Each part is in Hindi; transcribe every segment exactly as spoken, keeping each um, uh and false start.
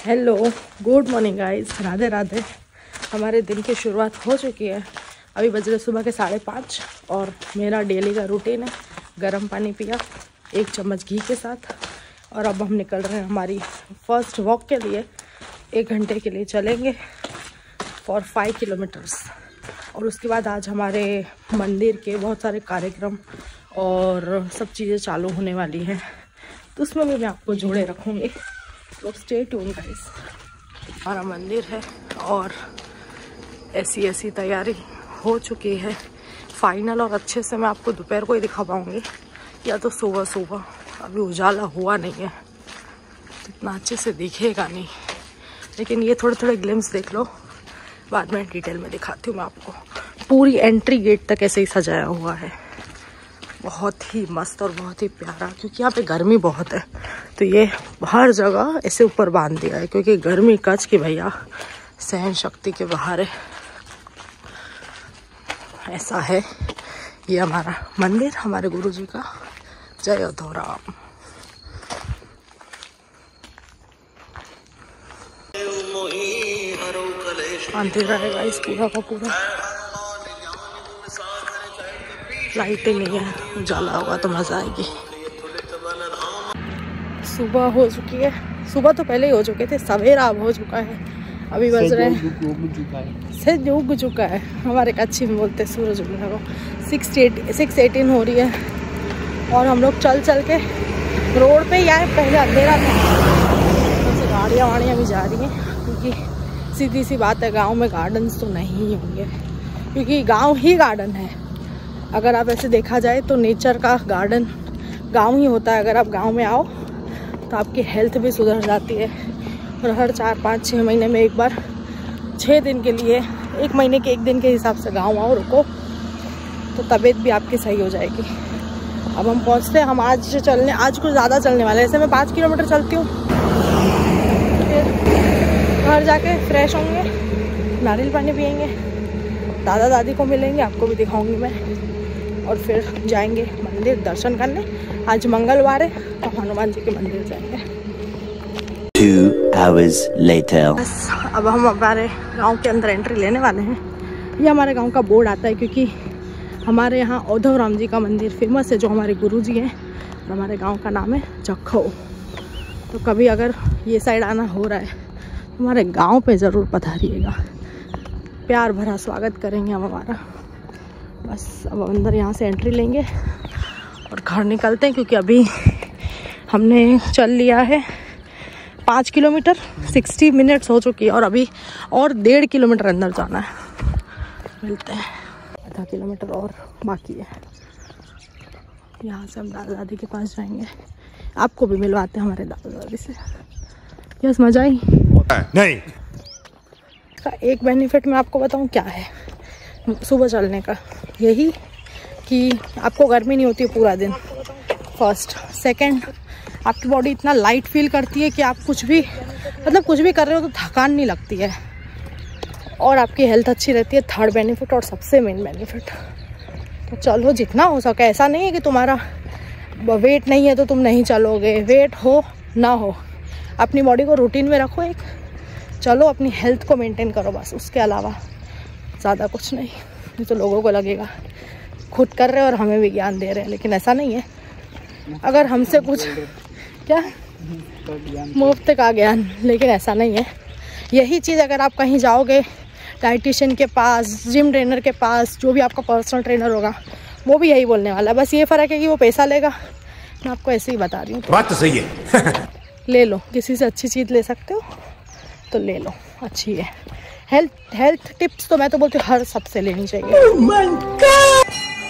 Hello, good morning guys, Radhe Radhe. हमारे दिन की शुरुआत हो चुकी है। अभी बज रहे सुबह के साढ़े पाँच और मेरा डेली का रूटीन है गर्म पानी पिया एक चम्मच घी के साथ। और अब हम निकल रहे हैं हमारी फर्स्ट वॉक के लिए। एक घंटे के लिए चलेंगे फॉर फाइव किलोमीटर्स। और उसके बाद आज हमारे मंदिर के बहुत सारे कार्यक्रम और सब चीज़ें चालू होने वाली हैं, तो उसमें भी मैं आपको जोड़े रखूँगी। तो स्टे ट्यून गाइस। हमारा मंदिर है और ऐसी ऐसी तैयारी हो चुकी है फाइनल। और अच्छे से मैं आपको दोपहर को ही दिखा पाऊँगी या तो सुबह सुबह। अभी उजाला हुआ नहीं है तो इतना अच्छे से दिखेगा नहीं, लेकिन ये थोड़े थोड़े ग्लिम्स देख लो, बाद में डिटेल में दिखाती हूँ मैं आपको। पूरी एंट्री गेट तक ऐसे ही सजाया हुआ है, बहुत ही मस्त और बहुत ही प्यारा। क्योंकि यहाँ पे गर्मी बहुत है तो ये हर जगह ऐसे ऊपर बांध दिया है, क्योंकि गर्मी कच की भैया सहन शक्ति के बाहर है। ऐसा है ये हमारा मंदिर, हमारे गुरुजी का। जय उद्धवराम। अंधेरा है गाइस पूरा का पूरा, लाइटें नहीं है, उजाला होगा तो मजा आएगी। सुबह हो चुकी है, सुबह तो पहले ही हो चुके थे, सवेरा अब हो चुका है। अभी बज रहे हैं से उग चुका है, हमारे कच्ची में बोलते सूरज उगने को। सिक्स एट सिक्स एटीन हो रही है और हम लोग चल चल के रोड पे ही आए। पहले अंधेरा था, गाड़ियाँ वाड़ियाँ भी जा रही हैं, क्योंकि सीधी सी बात है गांव में गार्डन्स तो नहीं होंगे, क्योंकि गांव ही गार्डन है। अगर आप ऐसे देखा जाए तो नेचर का गार्डन गांव ही होता है। अगर आप गांव में आओ तो आपकी हेल्थ भी सुधर जाती है। और हर चार पाँच छः महीने में एक बार, छः दिन के लिए, एक महीने के एक दिन के हिसाब से गांव आओ, रुको, तो तबीयत भी आपकी सही हो जाएगी। अब हम पहुंचते हैं। हम आज चलने आज कुछ ज़्यादा चलने वाले हैं। ऐसे मैं पाँच किलोमीटर चलती हूँ, फिर घर जाके फ्रेश होंगे, नारियल पानी पियेंगे, दादा दादी को मिलेंगे, आपको भी दिखाऊंगी मैं, और फिर जाएंगे मंदिर दर्शन करने। आज मंगलवार है तो हनुमान जी के मंदिर जाएंगे। Two hours later. बस अब हम हमारे गांव के अंदर एंट्री लेने वाले हैं। ये हमारे गांव का बोर्ड आता है, क्योंकि हमारे यहाँ उद्धवराम जी का मंदिर फेमस है, जो हमारे गुरुजी हैं। और हमारे गांव का नाम है जखो। तो कभी अगर ये साइड आना हो रहा है तो हमारे गाँव पे ज़रूर पधारिएगा, प्यार भरा स्वागत करेंगे हम हमारा। बस अब अंदर यहाँ से एंट्री लेंगे और घर निकलते हैं, क्योंकि अभी हमने चल लिया है पाँच किलोमीटर, सिक्सटी मिनट्स हो चुकी है और अभी और डेढ़ किलोमीटर अंदर जाना है। मिलते हैं, आधा किलोमीटर और बाकी है। यहाँ से हम दादा दादी के पास जाएंगे, आपको भी मिलवाते हैं हमारे दादा दादी से। यस, मजा आई नहीं। का एक बेनिफिट मैं आपको बताऊं क्या है सुबह चलने का, यही कि आपको गर्मी नहीं होती है पूरा दिन, फर्स्ट। सेकंड, आपकी बॉडी इतना लाइट फील करती है कि आप कुछ भी मतलब कुछ भी कर रहे हो तो थकान नहीं लगती है, और आपकी हेल्थ अच्छी रहती है। थर्ड बेनिफिट और सबसे मेन बेनिफिट। तो चलो जितना हो सके। ऐसा नहीं है कि तुम्हारा वेट नहीं है तो तुम नहीं चलोगे, वेट हो ना हो, अपनी बॉडी को रूटीन में रखो, एक चलो अपनी हेल्थ को मेंटेन करो, बस। उसके अलावा ज़्यादा कुछ नहीं। नहीं तो लोगों को लगेगा खुद कर रहे हैं और हमें भी ज्ञान दे रहे हैं, लेकिन ऐसा नहीं है। अगर हमसे कुछ क्या मुफ्त का ज्ञान, लेकिन ऐसा नहीं है। यही चीज़ अगर आप कहीं जाओगे डाइटिशियन के पास, जिम ट्रेनर के पास, जो भी आपका पर्सनल ट्रेनर होगा, वो भी यही बोलने वाला है। बस ये फ़र्क है कि वो पैसा लेगा। मैं आपको ऐसे ही बता रही हूँ, बात तो सही है। ले लो, किसी से अच्छी चीज़ ले सकते हो तो ले लो, अच्छी है। हेल्थ हेल्थ टिप्स तो मैं तो बोलती हूँ हर सबसे लेनी चाहिए। oh my God!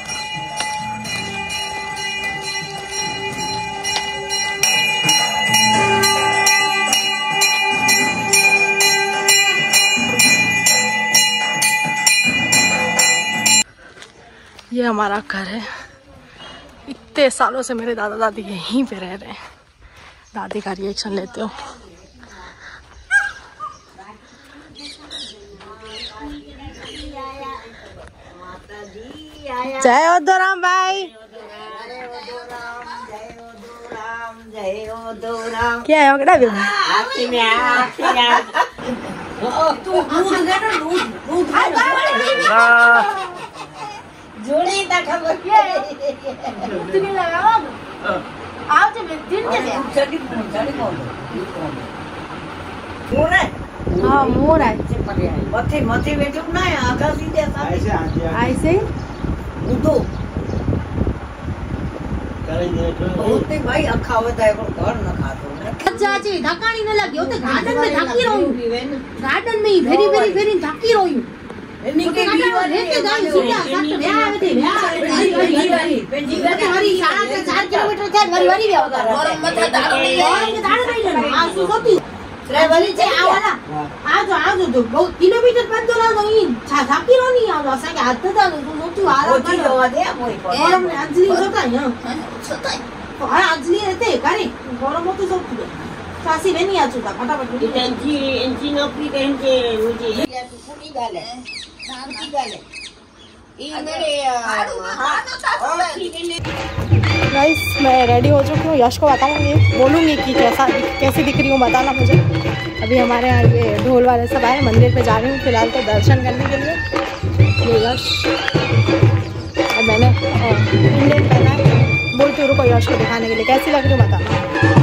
ये हमारा घर है। इतने सालों से मेरे दादा दादी यहीं पे रह रहे हैं। दादी का रिएक्शन लेते हो। जय उद्धवराम भाई। क्या है ओकड़ा भी जोड़ी तक खबर क्या है तुम्हें लगाओ आओ तो दिन के लिए चली चली कौन मोर है हां मोर है मथे मथे बैठो ना आकाश ही जैसा ऐसे ऐसे उठो होते भाई अखावत है घर न खातो चाची धकानी न लगी होते गार्डन में धकी रही गार्डन में ही फेरी फेरी फेरी धकी रही निके बीवा लेके जाई सीधा सट भ्या आवे थे भ्या पेंजी गते हरी साढ़ा से चार किलोमीटर थे वरी वरी भी होगा और मथा दाड़ो नहीं और के दाड़ो नहीं ना आ सुसोती रे वली से आवाला आज आज तो बहुत किलोमीटर पर तो ना नहीं छा धकी रो नहीं आ ऐसा के हाथ था तो सोती वाला कर दो दे मोई पर और अंजलि होता है होता है और अंजलि रहते करे गरम तो सब सासी बनी आ चुका फटाफट इंजी इंजी नौकरी करें के मुझे ये पूरी गाल है पूरी गाल है ये मेरे गाइस मैं रेडी हो चुकी हूँ। यश को बताऊंगी बोलूंगी कि कैसा कैसी दिख रही हूँ बताना मुझे। अभी हमारे यहाँ ये ढोल वाले सब आए मंदिर पे जा रही हूँ फिलहाल तो दर्शन करने के लिए। ये यश और मैंने इंडियन पहना है बोलती हूँ रुको यश को दिखाने के लिए कैसी लग रही हूँ बताना।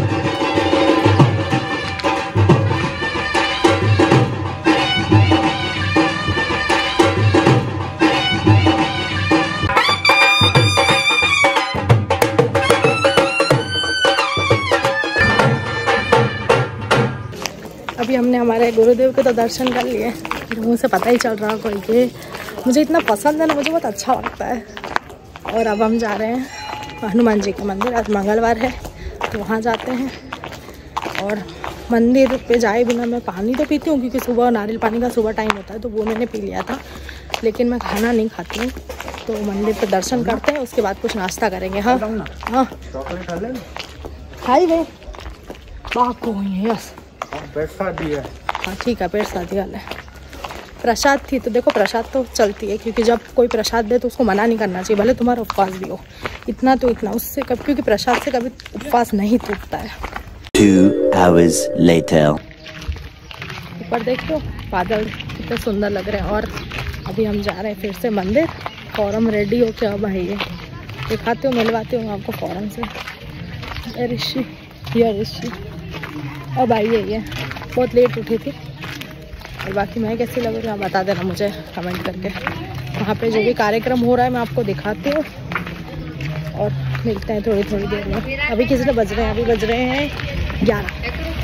अभी हमने हमारे गुरुदेव के तो दर्शन कर लिए मुँह से पता ही चल रहा कोई कि मुझे इतना पसंद है ना मुझे बहुत अच्छा लगता है। और अब हम जा रहे हैं हनुमान जी के मंदिर। आज मंगलवार है तो वहाँ जाते हैं। और मंदिर पे जाए बिना मैं पानी तो पीती हूँ क्योंकि सुबह नारियल पानी का सुबह टाइम होता है तो वो मैंने पी लिया था लेकिन मैं खाना नहीं खाती हूँ। तो मंदिर पे दर्शन करते हैं उसके बाद कुछ नाश्ता करेंगे। हाँ हाँ खाई गए बाप को यस हाँ ठीक है पेट शादी वाला है। प्रसाद थी तो देखो प्रसाद तो चलती है क्योंकि जब कोई प्रसाद दे तो उसको मना नहीं करना चाहिए भले तुम्हारा उपवास भी हो इतना तो इतना उससे कभी क्योंकि प्रसाद से कभी उपवास नहीं टूटता है। Two hours later. ऊपर देखो बादल कितने सुंदर लग रहे हैं। और अभी हम जा रहे हैं फिर से मंदिर। फॉर्म रेडी हो क्या भाई ये दिखाती हूँ मिलवाती हूँ आपको फॉर्म से। ऋषि ये ऋषि अब आइए ये बहुत लेट उठी थी। और बाकी मैं कैसी लग रही हूँ आप बता देना मुझे कमेंट करके। वहाँ पे जो भी कार्यक्रम हो रहा है मैं आपको दिखाती हूँ और मिलते हैं थोड़ी थोड़ी देर में। अभी किसी ने बज रहे हैं अभी बज रहे हैं ग्यारह।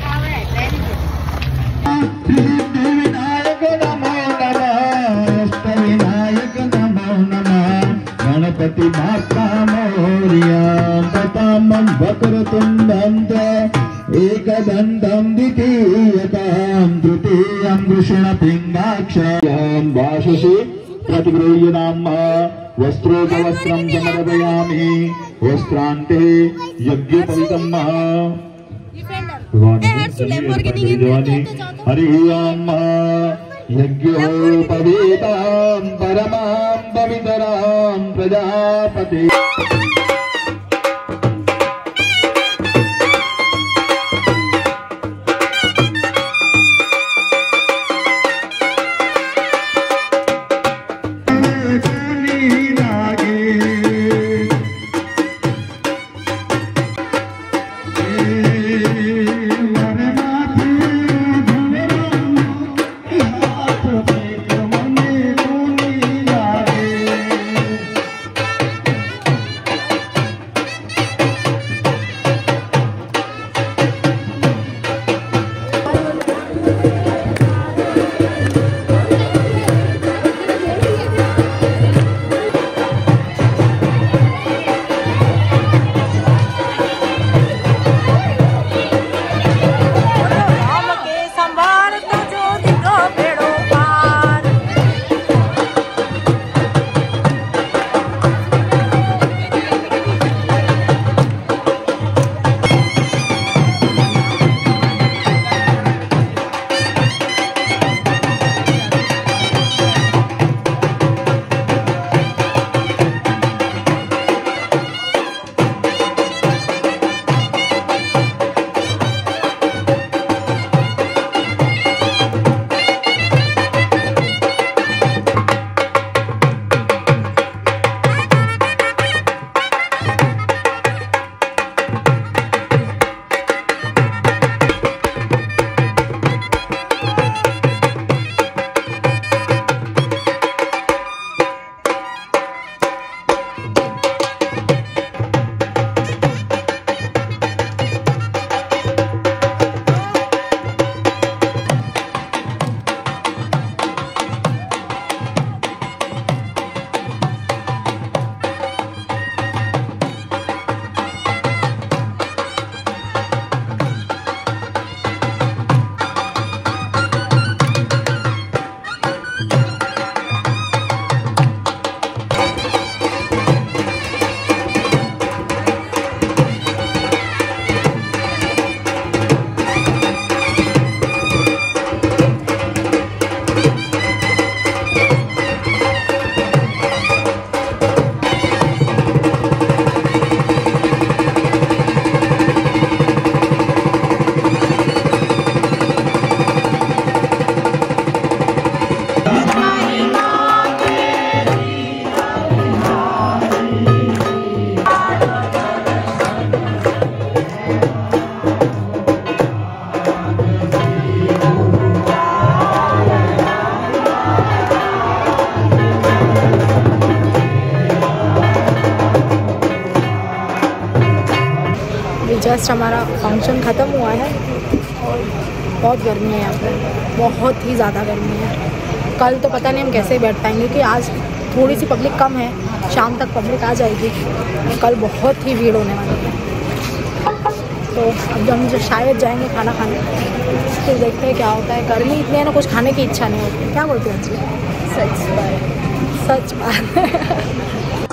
गणपति बाप्पा मोरया प्रथमं वक्रतुण्डं एकदन्तं द्वितीयकां तृतीयं वृषणपिङ्गाक्षां वाससि प्रतिगृह्य नाम वस्त्रोपवस्त्रं समर्पयामि वस्त्रान्ते यज्ञोपवीतं हरि ओम यज्ञोपवीतं परमां पवित्रां प्रजापति। जस्ट हमारा फंक्शन ख़त्म हुआ है और बहुत गर्मी है यहाँ पे, बहुत ही ज़्यादा गर्मी है। कल तो पता नहीं हम कैसे बैठ पाएंगे कि आज थोड़ी सी पब्लिक कम है, शाम तक पब्लिक आ जाएगी, कल बहुत ही भीड़ होने वाली है। तो अब जब हम जो शायद जाएंगे खाना खाने, फिर देखते हैं क्या होता है। गर्मी इतनी है ना, कुछ खाने की इच्छा नहीं होती। क्या बोलते हैं जी? सच बात, सच बात